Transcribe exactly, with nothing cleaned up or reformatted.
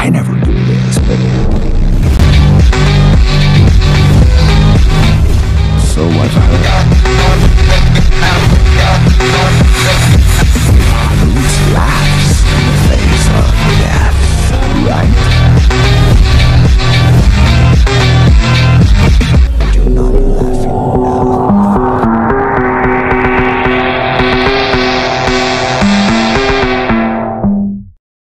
I never do this, but so I've heard.